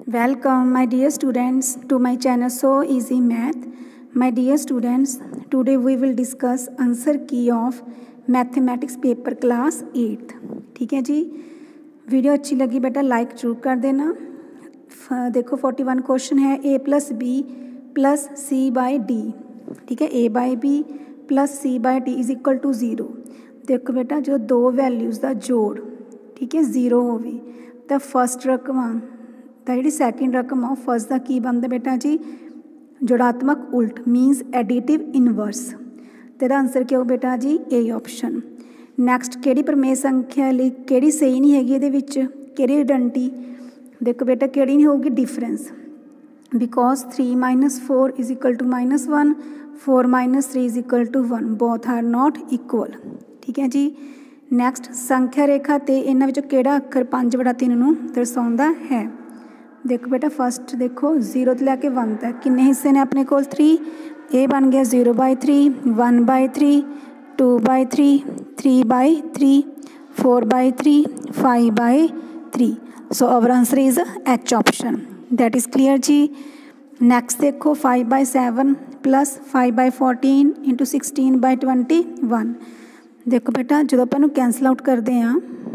Welcome my dear students to my channel So Easy Math. My dear students, today we will discuss answer key of mathematics paper class 8th। ठीक है जी, video अच्छी लगी बेटा like जरूर कर देना। देखो 41 क्वेश्चन है a plus B plus C by D. ठीक है, a by B plus C by D is equal to 0। देखो बेटा जो दो वैल्यूज़ का जोड़ ठीक है 0 होवे तो फस्ट रकम जी सैकेंड रकम आ फस्ट का की बनता बेटा जी जोड़ात्मक उल्ट मीनस एडिटिव इनवर्स। तो आंसर क्या हो बेटा जी ए ऑप्शन। नैक्सट किहड़ी प्रमेय संख्या लई किहड़ी सही नहीं हैगी इहदे विच किहड़ी आइडेंटिटी। देखो बेटा किहड़ी नहीं होगी difference because 3 - 4 is equal to -1 4 - 3 is equal to 1 both are not equal. ठीक है जी। नैक्सट संख्या रेखा ते इन्हां विचों किहड़ा अखर 5/3 नूं दर्शाउंदा है। देखो बेटा फस्ट देखो 0 तो लैके 1 तक किन्ने हिस्से ने अपने कोल 3 ये बन गया 0/3 1/3 2/3 3/3 4/3 5/3। So our answer is H option that is clear जी। नैक्सट देखो 5/7 प्लस 5/14 इंटू 16/21। देखो बेटा जो अपन कैंसल आउट करते हैं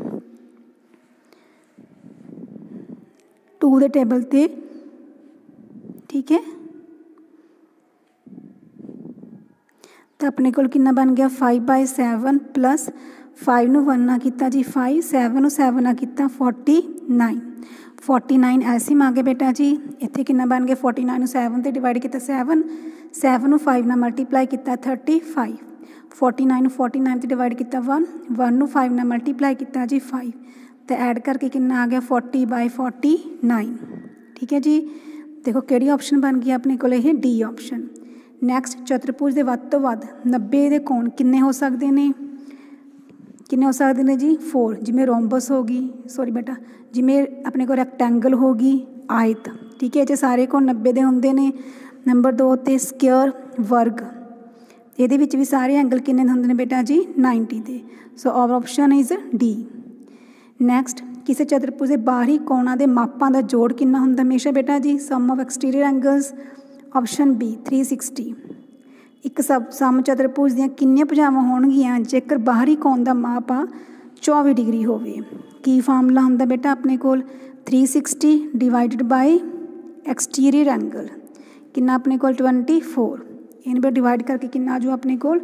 2 के टेबल ते ठीक है तो अपने को कितना बन गया 5/7 प्लस 5 नूं 1 ना किता जी 5 7 नूं 7 ना किता 49 ऐसे मांगे बेटा जी। इत्थे कितना बन गया 49 नूं 7 ते डिवाइड किया 7 नूं 5 नाल मल्टीप्लाई किया 35 49 नूं 49 ते डिवाइड किया 1 नूं 5 नाल मल्टीप्लाई किया जी 5 तो ऐड करके कितना आ गया 40/49। ठीक है जी। देखो किहड़ी ऑप्शन बन गई अपने को डी ऑप्शन। नैक्सट चतुर्भुज के वध तो वध 90 के कोण किन्ने हो सकते हैं जी 4 जिमें रोम्बस होगी सॉरी बेटा जिमें अपने को रैक्टेंगल होगी आयत। ठीक है जी सारे कोण 90 के होंगे ने। नंबर 2 ते स्क्वेयर वर्ग ये भी सारे एंगल किन्ने होंगे ने बेटा जी 90 के। So our option is D. Next किसी चतुर्भुज के बाहरी कोणों के मापों का जोड़ कितना होंगे हमेशा बेटा जी sum of exterior angles option B 360। एक सब सम चतुर्भुज दियां कितनियां भुजावां होणगियां जेकर बाहरी कोण का माप आ 24 डिग्री होवे। की फार्मूला होंदा बेटा अपने कोल 360 डिवाइडेड बाय एक्सटीरियर एंगल कितना अपने कोल 24 इन डिवाइड करके कितना जो अपने कोल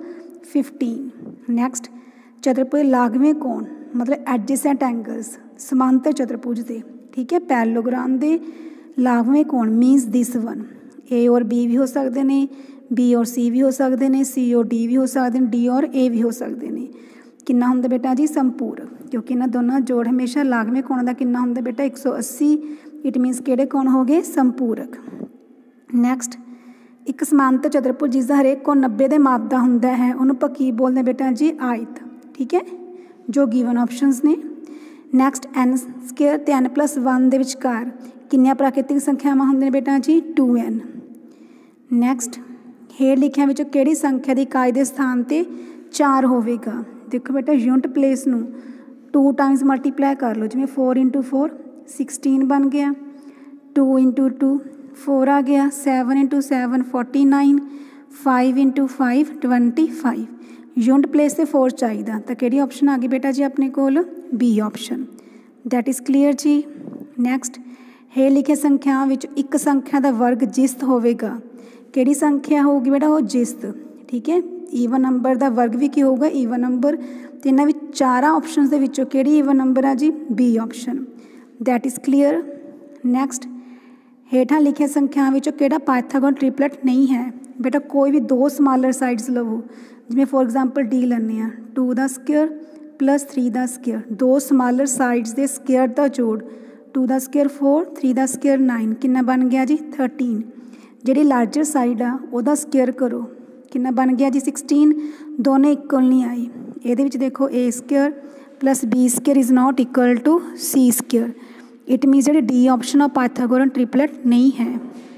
15। नैक्सट चतुर्भुज लागवें कोण मतलब एडजेसेंट एंगल्स समांतर चतुर्भुज के ठीक है पैरेललोग्राम के लागवें कोण मीनस दिस वन ए और बी भी हो सकते हैं बी और सी भी हो सकते हैं सी और डी भी हो सकते हैं डी और ए भी हो सकते हैं। कितना होंगे बेटा जी संपूरक क्योंकि इन्होंने दोनों जोड़ हमेशा लागवें कोण का कितना होंगे बेटा 180 इट मीनस किहड़े कोण हो गए संपूरक। नैक्सट एक समांतर चतुर्भुज जिसका हरेक कोण 90 के माप का होंदा है उन्होंने आपां की बोलते बेटा जी आयत। ठीक है जो गिवन ऑप्शनस ने। नैक्सट n स्क्वेयर ते n+1 के विचकार कितनी प्राकृतिक संख्यावां होंदियां बेटा जी 2n। नैक्सट हेठ लिखिया विचों किहड़ी संख्या की इकाई के स्थान पर 4 होवेगा। देखो बेटा यूनिट प्लेस नूं 2 टाइम्स मल्टीप्लाई कर लो जिवें 4 × 4 16 बन गया 2 × 2 4 आ गया 7 × 7 49 5 × 5 25 यूनिट प्लेस से 4 चाहिए तो किहड़ी ऑप्शन आ गई बेटा जी अपने कोल B option that is clear जी। नैक्सट हे लिखे संख्यावां विच एक संख्या का वर्ग जिस्त होवेगा किहड़ी संख्या होगी बेटा वो जिस्त। ठीक है ईवन नंबर का वर्ग भी की होगा ईवन नंबर तो इन्हां विच 4 ऑप्शन के विचों किहड़ी ईवन नंबर आ जी B option that is clear. Next हेठां लिखे संख्यावां विचों किहड़ा पाइथागोरस ट्रिपलेट नहीं है बेटा कोई भी 2 स्मॉलर साइड्स लवो जिवें फॉर एग्जाम्पल डी लैने 2 का स्क्वेयर प्लस 3 का स्क्वेयर 2 स्मॉलर साइड्स के स्क्वेयर का जोड़ 2 का स्क्वेयर 4 3 का स्क्वेयर 9 कितना बन गया जी 13। जिहड़ी लार्जर साइड आ उहदा स्क्वेयर करो कितना बन गया जी 16 दोनों इक्वल नहीं आई। ये देखो A square plus B square is not equal to C square it means जी D option of Pythagoras triplet नहीं है।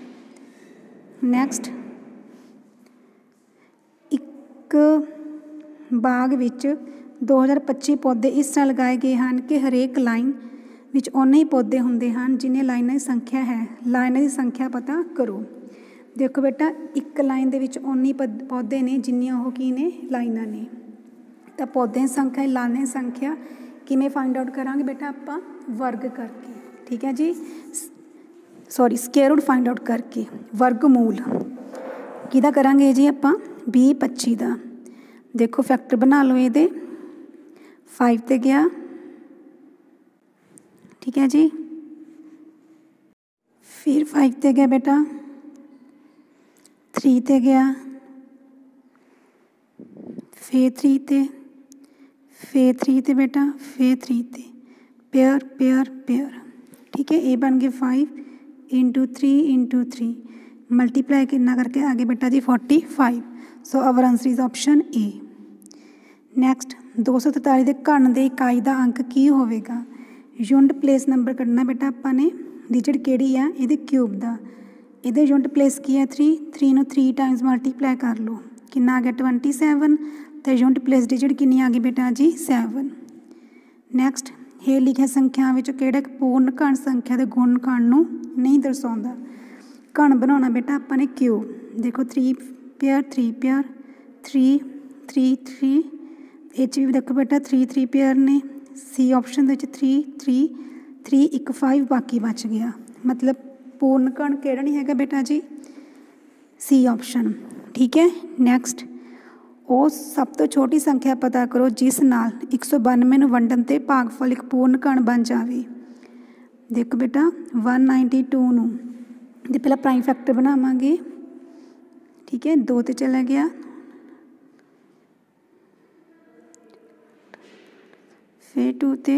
नैक्सट एक बाग विच 2025 पौधे इस तरह लगाए गए हैं कि हरेक लाइन ਵਿੱਚ ਓਨੇ ਹੀ ਪੌਦੇ ਹੁੰਦੇ ਹਨ ਜਿੰਨੇ ਲਾਈਨਾਂ ਦੀ ਸੰਖਿਆ ਹੈ। ਲਾਈਨਾਂ ਦੀ ਸੰਖਿਆ ਪਤਾ ਕਰੋ। ਦੇਖੋ ਬੇਟਾ ਇੱਕ ਲਾਈਨ ਦੇ ਵਿੱਚ ਓਨੇ ਪੌਦੇ ਨੇ ਜਿੰਨੀਆਂ ਉਹ ਕੀ ਨੇ ਲਾਈਨਾਂ ਨੇ। ਤਾਂ ਪੌਦਿਆਂ ਦੀ ਸੰਖਿਆ ਲਾਈਨਾਂ ਦੀ ਸੰਖਿਆ ਕਿਵੇਂ ਫਾਈਂਡ ਆਊਟ ਕਰਾਂਗੇ ਬੇਟਾ ਆਪਾਂ ਵਰਗ ਕਰਕੇ। ਠੀਕ ਹੈ ਜੀ, sorry square root find out ਕਰਕੇ। ਵਰਗਮੂਲ ਕਿਹਦਾ ਕਰਾਂਗੇ ਜੀ ਆਪਾਂ 20 25 ਦਾ। ਦੇਖੋ ਫੈਕਟਰ ਬਣਾ ਲਓ ਇਹਦੇ 5 ਤੇ ਗਿਆ। ठीक है जी, फिर 5 ते गया बेटा, 3 ते गया, फिर 3 ते, फिर 3 ते बेटा, फिर 3 ते। Pair pair pair. ठीक है, ये बन गए 5 इंटू 3 इंटू 3 मल्टीप्लाई कितना करके आगे बेटा जी 45। So our answer is option A. Next 243 के घन के इकाई का अंक की होवेगा। यूनिट प्लेस नंबर कढ़ना बेटा ਆਪਾਂ ਨੇ। डिजिट ਕਿਹੜੀ ਆ ਇਹਦੇ क्यूब ਦਾ। ਇਹਦੇ यूनिट प्लेस ਕੀ ਹੈ 3। 3 ਨੂੰ 3 टाइम्स मल्टीप्लाई कर लो कितना आ गया 27। तो यूनिट प्लेस डिजिट कितनी आ गई बेटा जी 7। नैक्सट ਇਹ ਲਿਖਿਆ ਸੰਖਿਆ ਵਿੱਚ ਕਿਹੜਾ ਪੂਰਨ ਘਣ ਸੰਖਿਆ ਦੇ ਗੁਣ ਕਣ ਨੂੰ ਨਹੀਂ ਦਰਸਾਉਂਦਾ। ਘਣ ਬਣਾਉਣਾ ਬੇਟਾ ਆਪਾਂ ਨੇ क्यूब। देखो 3 पेयर 3 पेयर 3 3 3 ਇਹ 'ਚ ਵੀ देखो बेटा 3 3 पेयर ने। सी ऑप्शन ਦੇ 3 3 3 1 5 बाकी बच गया। मतलब पूर्ण कण ਕਿਹੜਾ नहीं हैगा बेटा जी सी ऑप्शन। ठीक है, नैक्सट ਉਹ सब तो छोटी संख्या पता करो जिस नाल 192 ਨੂੰ ਵੰਡਣ ਤੇ ਭਾਗਫਲ ਇੱਕ पूर्ण कण बन जाए। देखो बेटा 192 ਨੂੰ ਜੇ ਪਹਿਲਾਂ प्राइम फैक्टर बनावांगे। ठीक है, 2 ਤੇ चला गया, फिर 2 ते,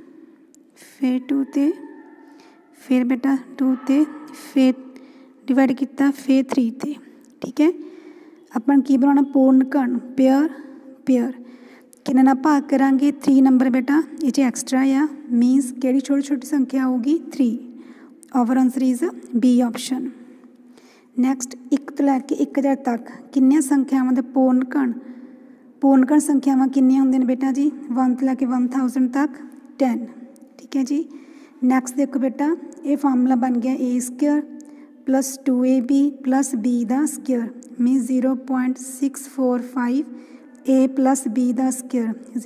फिर 2 ते, फिर बेटा 2 ते, फिर डिवाइड किया, फिर 3 ते। ठीक है, अपन की बनाना पूर्ण कण पेयर पेयर किन्ने नाल भाग करांगे 3 नंबर बेटा ये एक्सट्रा आ मीनस केड़ी छोटी छोटी संख्या होगी 3। Our answer is B option. Next 1 तो लैके 1000 तक किन्नियां संख्यावां दे पूर्ण कण संख्यावां किन्नियां होंदियां ने बेटा जी 1 तो लैके 1000 तक 10। ठीक है जी, नैक्सट देखो बेटा ये फार्मूला बन गया A square plus 2ab plus B दा square minus 0.645 A plus B दा स्क्वायर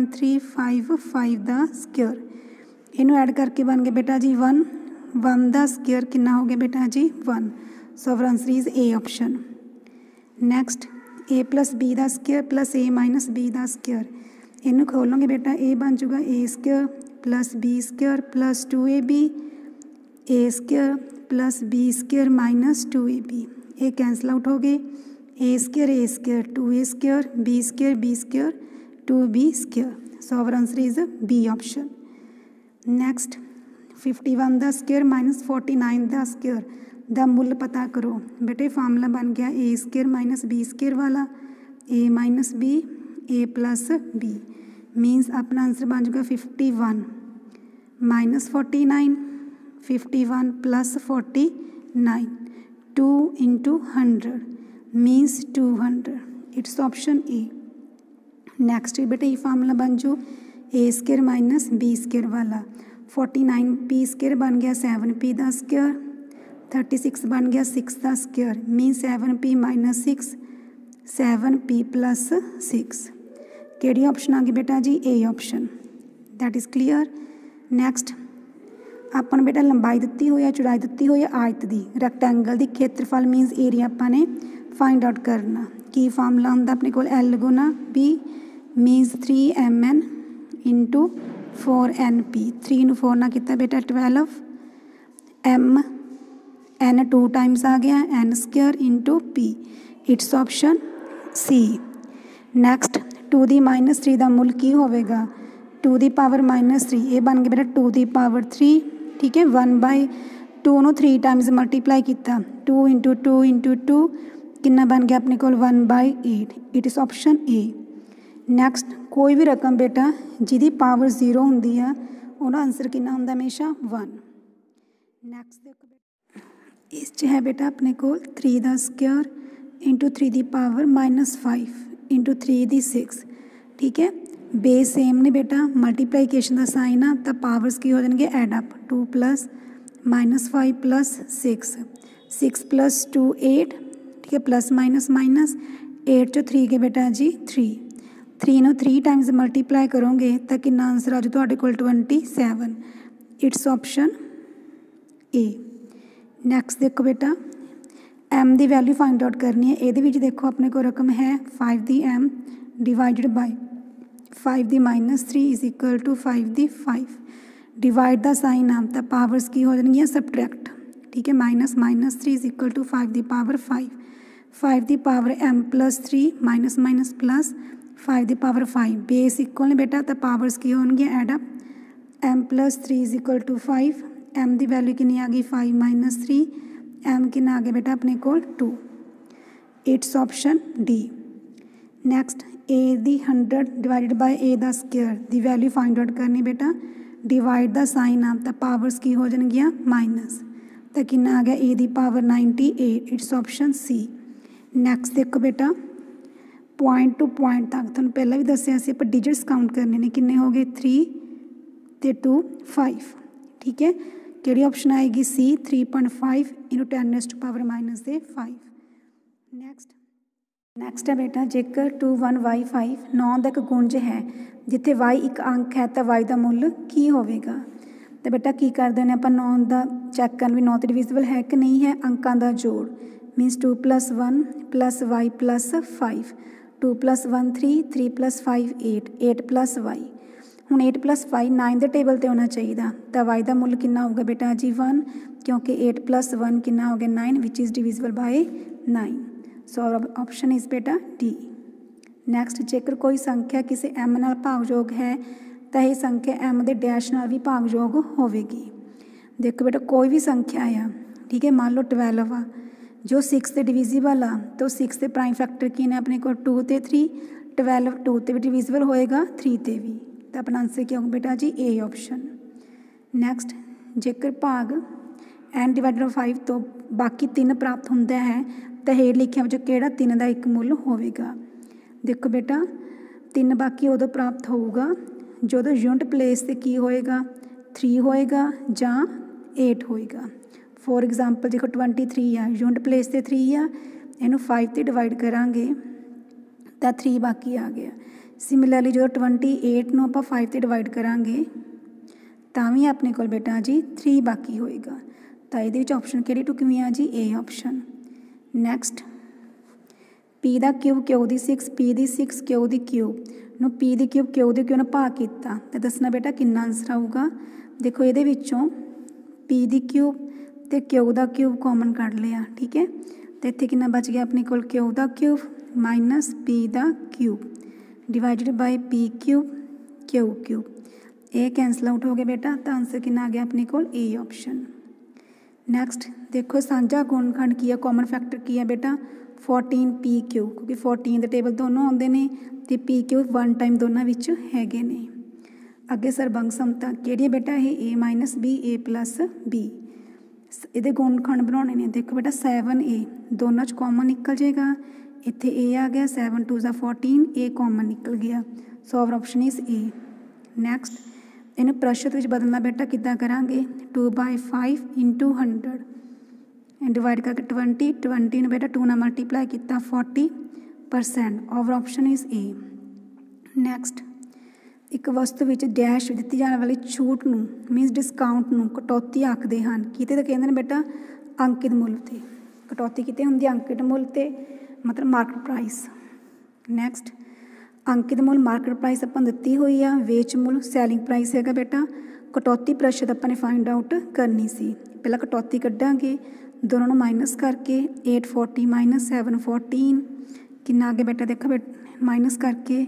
0.355 दा स्क्वायर। इनू ऐड करके बन गया बेटा जी 1 1 दा स्क्वायर कितना हो गया बेटा जी 1। So our answer is A option. Next A plus B दा square plus A minus B दा स्क्वायर इनू खोलोगे बेटा ए बन जाऊगा A square plus B square plus 2ab A square plus B square minus 2ab ये कैंसल आउट हो गए। A square 2a square B square 2b square. So our answer is B option. Next 51 दा square minus 49 दा square दा मुल पता करो। बेटे फार्मूला बन गया A square minus B square वाला A minus B A plus B means अपना आंसर बन जाएगा 51 minus 49 51 plus 49 2 into 100 means 200। It's option A. Next बेटा ये फार्मूला बन जो A square minus B square वाला 49 पी स्क्वायर बन गया 7p का स्क्वायर 36 बन गया 6 का square mean 7p minus 6 7p plus 6। केड़ी ऑप्शन आ गई बेटा जी A option. That is clear. Next अपन बेटा लंबाई दी हुई है चौड़ाई दी हुई है आयत की रैक्टेंगल की खेत्रफल मीनस एरिया अपने फाइंड आउट करना। की फार्मूला होंगे अपने को L गुना B means 3mn into 4np 3 ਨੂੰ 4 ना किया बेटा 12 m n 2 टाइम्स आ गया n square into p। It's option C. Next 2 the minus 3 का मुल की होगा 2 दी पावर माइनस 3 ये बन गया बेटा 2 दी पावर 3। ठीक है 1/2 ਨੂੰ 3 टाइम्स मल्टीप्लाई किया 2 इंटू 2 इंटू 2 कितना बन गया अपने को 1/8। It is option A. Next कोई भी रकम बेटा जिहदी पावर 0 होंदी है उहदा आंसर कितना होंदा हमेशा 1। नैक्सट देखो इस है बेटा अपने को 3 का square into 3 the power -5 into 3 the 6। ठीक है बेस सेम ने बेटा, मल्टीप्लाईकेशन का साइन आ तो पावर्स की हो जाएंगे एडअप 2 + -5 + 6 6 + 2 8, ठीक है, प्लस माइनस माइनस 8 चो 3 के बेटा जी 3 ਨੂੰ 3 टाइम्स मल्टीप्लाई करोगे तो कितना आंसर आ जाऊ ਤੁਹਾਡੇ ਕੋਲ 27। It's option A. नैक्सट देखो बेटा एम की वैल्यू फाइंड आउट करनी है। ये देखो अपने को रकम है 5 the m divided by 5 the -3 is equal to 5 the 5। Divide का साइन आ तो पावर्स की हो जाएगी सबट्रैक्ट, ठीक है, -3 is equal to 5 the power 5 the power m + 3 minus minus plus 5 the power 5 base equal ने बेटा तो पावर्स की होंगे add up m + 3 is equal to 5। m की वैल्यू कितनी आ गई 5 - 3, m कितना आ गया बेटा अपने को 2। It's option D. Next a the 100 divided by a का स्क्वायर की वैल्यू फाइंड आउट करनी बेटा। डिवाइड का साइन आ तो पावर्स की हो जाएगी माइनस तो कितना आ गया a की power 98। It's option C. Next देखो बेटा पॉइंट टू पॉइंट तक तुहानूं पहला भी दसिया सी आपां डिजिट्स काउंट करने ने, किन्ने हो गए 3 ते 2 5, ठीक है। किहड़ी ऑप्शन आएगी सी 3.5 × 10⁻⁻5। नैक्सट है बेटा जेकर 21y5 9 का एक गुंज है जिथे y एक अंक है तो y का मुल की होवेगा। तो बेटा की करते हैं आपां 9 का चैक करन भी 9 तो डिविजिबल है कि नहीं है। अंकों का जोड़ मीनस 2 + 1 + y + 5 2 + 1 3 3 + 5 8 8 + y। हुण 8 + 5 9 के टेबल पर होना चाहिए तो y का मुल कितना होगा बेटा जी 1, क्योंकि 8 + 1 कितना हो गया 9 which is divisible by 9। So option is बेटा डी। नैक्सट जेकर कोई संख्या किसी m नाल भागयोग है तो यह संख्या m के डैश नाल भी भागयोग होवेगी। देखो बेटा कोई भी संख्या आ, ठीक है, मान लो 12 आ जो 6 से डिविजिबल आ तो 6 के प्राइम फैक्टर की ने अपने को 2 ते 3, 12 2 ते भी डिविजिबल होएगा 3 ते भी, तो अपना आंसर क्या होगा बेटा जी ए ऑप्शन। नैक्सट जेकर भाग n डिवाइडेड बाय 5 तो बाकी 3 प्राप्त होंदा है तो हेठ लिखिया विचों किहड़ा 3 का एक मुल होवेगा। देखो बेटा 3 बाकी उदों प्राप्त होगा जो यूनिट प्लेस से की होएगा 3 होएगा जां 8 होएगा। फॉर एग्जाम्पल देखो 23 आ यूनिट प्लेस से 3 आ, इनू 5 से डिवाइड करांगे तो 3 बाकी आ गया। सिमिलरली जो 28 नूं आपां 5 से डिवाइड करांगे तां भी अपने कोल बेटा जी 3 बाकी होएगा। तो ये ऑप्शन किहड़ी ढुकवीं आ जी ए ऑप्शन। नैक्सट पी का क्यूब क्यू की 6 पी की 6 क्यू की क्यूब नूं पी की क्यूब क्यू की क्यू ने भाग किया तो दसना बेटा कितना आंसर आऊगा। देखो ये पी की क्यूब तो क्यू का क्यूब कॉमन कढ़ लिया, ठीक है, तो इत्थे कितना बच गया अपने कोल क्यू का क्यूब माइनस पी का cube divided by P cube cube ये कैंसल आउट हो गया बेटा। तो आंसर कितना आ गया अपने कोल ए ऑप्शन। नैक्सट देखो साझा गुणनखंड की है, कॉमन फैक्टर की है बेटा 14 पी क्यूब, क्योंकि 14 के टेबल दोनों आते हैं तो पी क्यूब 1 टाइम दोनों विच हैगे ने। अगे सरबंग समता किहड़ी है बेटा ये a - b a + b। ये गुणनखंड बनाने ने, देखो बेटा 7a दोनों च कॉमन निकल जाएगा, इत्थे a आ गया 7 2 = 14 a कॉमन निकल गया। So our option is A. Next इन्हें प्रतिशत में बदलना बेटा कितना करांगे 2/5 × 100 डिवाइड करके 20 ने बेटा 2 ना मल्टीप्लाई किया 40%। Our option is A. Next एक वस्तु में डैश दी जाने वाली छूट नूं मीनस डिस्काउंट नूं कटौती आखते हैं, किते तो कहते हैं बेटा अंकित मुल ते कटौती किते होंदी अंकित मुल ते मतलब मार्केट प्राइस। नैक्सट अंकित मुल मार्केट प्राइस अपन दिती हुई आ, वेच मुल सैलिंग प्राइस है बेटा। कटौती प्रतिशत अपने फाइंड आउट करनी सी, पहला कटौती कड्डांगे दोनों माइनस करके 840 - 714 कितना आ गया बेटा, देखो बेटा माइनस करके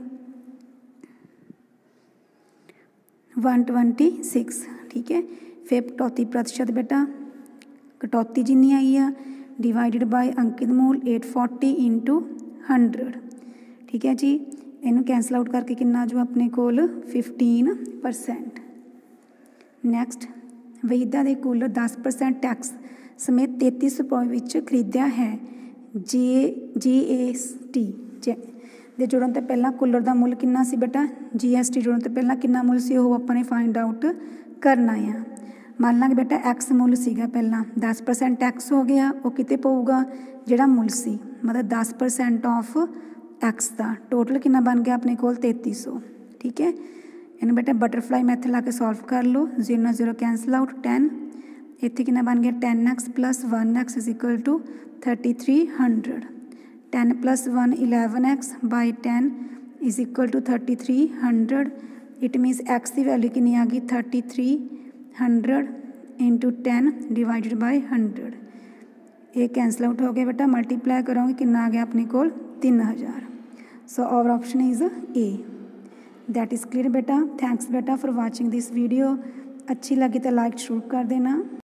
126, ठीक है। फिर कटौती प्रतिशत बेटा कटौती जिन्नी आई है डिवाइडेड बाय अंकित मूल 840 × 100, ठीक है जी। इनू कैंसल आउट करके कितना जो अपने कोल 15%। नैक्सट वहीदा के कुल 10% टैक्स समेत 33 रुपये खरीदा है GST ਦੇ ਜੁੜਨ ਤੋਂ ਪਹਿਲਾਂ ਕੂਲਰ ਦਾ ਮੁੱਲ ਕਿੰਨਾ ਸੀ ਬੇਟਾ, GST ਜੁੜਨ ਤੋਂ ਪਹਿਲਾਂ ਕਿੰਨਾ ਮੁੱਲ ਸੀ ਉਹ ਆਪਾਂ ਨੇ ਫਾਈਂਡ ਆਊਟ ਕਰਨਾ ਆ। ਮੰਨ ਲਾਂਗੇ ਬੇਟਾ ਐਕਸ ਮੁੱਲ ਸੀਗਾ ਪਹਿਲਾਂ, 10% ਟੈਕਸ ਹੋ ਗਿਆ, ਉਹ ਕਿਤੇ ਪਊਗਾ ਜਿਹੜਾ ਮੁੱਲ ਸੀ, ਮਤਲਬ 10% ਆਫ ਐਕਸ ਦਾ। ਟੋਟਲ ਕਿੰਨਾ ਬਣ ਗਿਆ ਆਪਣੇ ਕੋਲ 3300। ਠੀਕ ਹੈ, ਇਹਨੂੰ ਬੇਟਾ ਬਟਰਫਲਾਈ ਮੈਥਡ ਲਾ ਕੇ ਸੋਲਵ ਕਰ ਲਓ। 0 ਨਾਲ 0 ਕੈਂਸਲ ਆਊਟ, 10 ਇੱਥੇ ਕਿੰਨਾ ਬਣ ਗਿਆ 10x + 1x = 3300। 10 + 1 11x by 10 = 3300। It means x की वैल्यू कितनी आ गई 3300 × 10 डिवाइडेड बाय 100। ये कैंसल आउट हो गया बेटा, मल्टीप्लाई करोगे कितना आ गया अपने को 3000। So our option is A. That is clear बेटा। थैंक्स बेटा फॉर वाचिंग दिस वीडियो। अच्छी लगी तो लाइक जरूर कर देना।